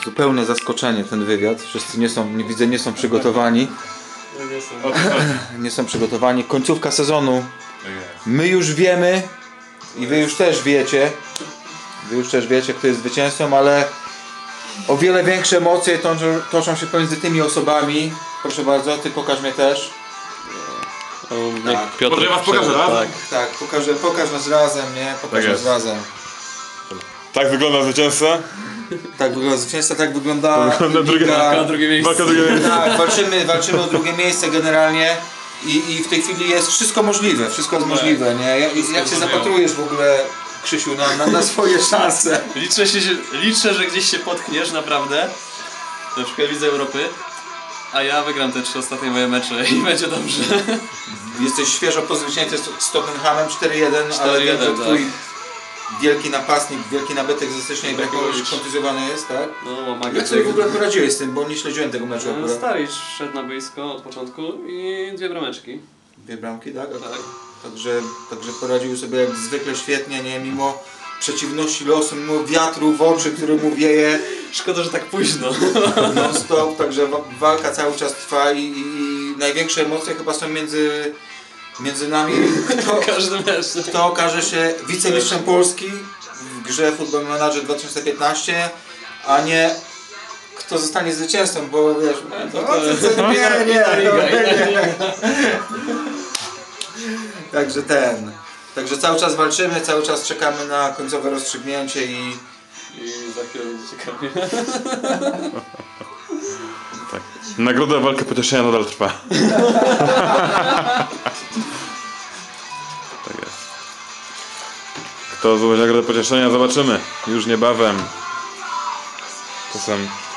zupełne zaskoczenie ten wywiad. Wszyscy nie są przygotowani. Nie są przygotowani. Końcówka sezonu. My już wiemy i wy już też wiecie. Wy już też wiecie, kto jest zwycięzcą, ale o wiele większe emocje toczą się pomiędzy tymi osobami. Proszę bardzo, ty pokaż mnie też. Tak. Piotr, może ja was pokażę, tak? Tak, pokaż nas razem, nie? Pokaż nas razem. Tak wygląda zwycięzca? Tak wygląda zwycięzca, tak wygląda walka o drugie miejsce. Tak, walczymy o drugie miejsce generalnie i w tej chwili jest wszystko możliwe, wszystko jest możliwe, nie? Jak się zapatrujesz w ogóle, Krzysiu, na swoje szanse? Liczę, że gdzieś się potkniesz naprawdę, na przykład Lidze Europy, a ja wygram te 3 ostatnie moje mecze i będzie dobrze. Jesteś świeżo po zwycięstwie z Tottenhamem 4-1, ale wiem, że twój wielki napastnik, wielki nabytek ze stycznia Ibrahimowicz kontuzjowany jest, tak? No, jak sobie w ogóle poradziłeś z tym, bo nie śledziłem tego meczu akurat. Starić szedł na boisko od początku i 2 brameczki. 2 bramki, tak? Tak. Także poradził sobie jak zwykle świetnie, nie? Mimo przeciwności losu, mimo wiatru w oczy, który mu wieje. Szkoda, że tak późno. Non stop, także walka cały czas trwa i największe emocje chyba są między nami. Kto okaże się wicemistrzem Polski w grze Football Manager 2015, a nie kto zostanie zwycięzcą, bo wiesz, nie. Także cały czas walczymy, cały czas czekamy na końcowe rozstrzygnięcie i za chwilę będzie ciekawie. Tak. Nagroda walki pocieszenia nadal trwa. Tak jest. Kto zdobyć nagrodę pocieszenia, zobaczymy już niebawem. Czasem